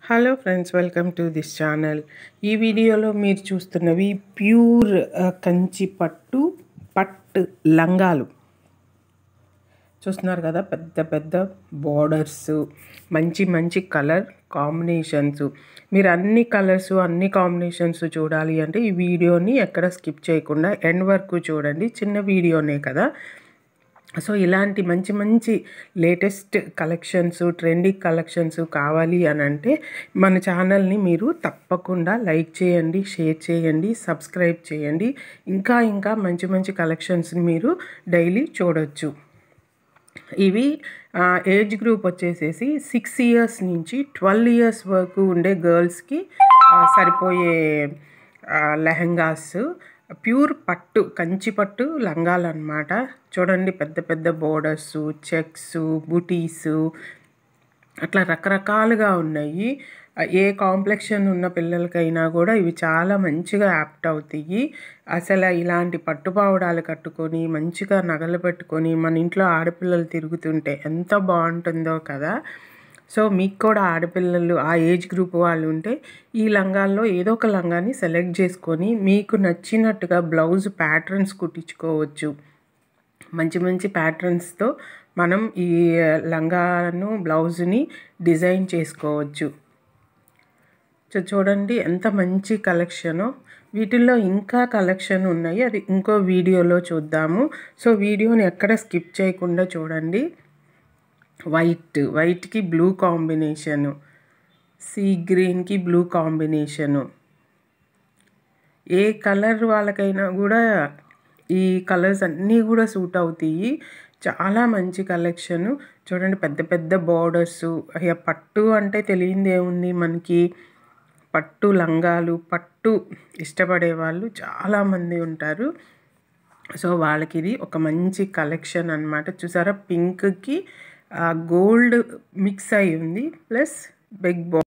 Hello friends, welcome to this channel. ఈ వీడియోలో మీరు చూస్తున్నవి ప్యూర్ కంచి పట్టు లంగాలు చూస్తున్నారు కదా. పెద్ద పెద్ద బార్డర్స్, మంచి మంచి కలర్ కాంబినేషన్స్. మీరు అన్ని కలర్స్ అన్ని కాంబినేషన్స్ చూడాలి అంటే ఈ వీడియోని ఎక్కడ స్కిప్ చేయకుండా ఎండ్ వరకు చూడండి. చిన్న వీడియోనే కదా. సో ఇలాంటి మంచి మంచి లేటెస్ట్ కలెక్షన్స్, ట్రెండీ కలెక్షన్స్ కావాలి అని అంటే మన ఛానల్ని మీరు తప్పకుండా లైక్ చేయండి, షేర్ చేయండి, సబ్స్క్రైబ్ చేయండి. ఇంకా ఇంకా మంచి మంచి కలెక్షన్స్ని మీరు డైలీ చూడొచ్చు. ఇవి ఏజ్ గ్రూప్ వచ్చేసేసి 6 ఇయర్స్ నుంచి 12 ఇయర్స్ వరకు ఉండే గర్ల్స్కి సరిపోయే లెహెంగాస్, ప్యూర్ పట్టు కంచి పట్టు లంగాలు అన్నమాట. చూడండి, పెద్ద పెద్ద బోర్డర్స్, చెక్స్, బుటీస్ అట్లా రకరకాలుగా ఉన్నాయి. ఏ కాంప్లెక్షన్ ఉన్న పిల్లలకైనా కూడా ఇవి చాలా మంచిగా యాప్ట్ అవుతాయి. అసలు ఇలాంటి పట్టుపావడాలు కట్టుకొని మంచిగా నగలు పెట్టుకొని మన ఇంట్లో ఆడపిల్లలు తిరుగుతుంటే ఎంత బాగుంటుందో కదా. సో మీకు కూడా ఆడపిల్లలు ఆ ఏజ్ గ్రూప్ వాళ్ళు ఉంటే ఈ లంగాల్లో ఏదో ఒక లంగాని సెలెక్ట్ చేసుకొని మీకు నచ్చినట్టుగా బ్లౌజ్ ప్యాటర్న్స్ కుట్టించుకోవచ్చు. మంచి మంచి ప్యాటర్న్స్తో మనం ఈ లంగాను బ్లౌజ్ని డిజైన్ చేసుకోవచ్చు. సో చూడండి ఎంత మంచి కలెక్షను. వీటిల్లో ఇంకా కలెక్షన్ ఉన్నాయి, అది ఇంకో వీడియోలో చూద్దాము. సో వీడియోని ఎక్కడ స్కిప్ చేయకుండా చూడండి. వైట్కి బ్లూ కాంబినేషను, సీ గ్రీన్కి బ్లూ కాంబినేషను. ఏ కలర్ వాళ్ళకైనా కూడా ఈ కలర్స్ అన్నీ కూడా సూట్ అవుతాయి. చాలా మంచి కలెక్షను. చూడండి, పెద్ద పెద్ద బార్డర్స్. పట్టు అంటే తెలియంది ఏముంది మనకి. పట్టు లంగాలు, పట్టు ఇష్టపడే వాళ్ళు చాలామంది ఉంటారు. సో వాళ్ళకి ఇది ఒక మంచి కలెక్షన్ అన్నమాట. చూసారా, పింక్కి గోల్డ్ మిక్స్ అయి ఉంది, ప్లస్ బిగ్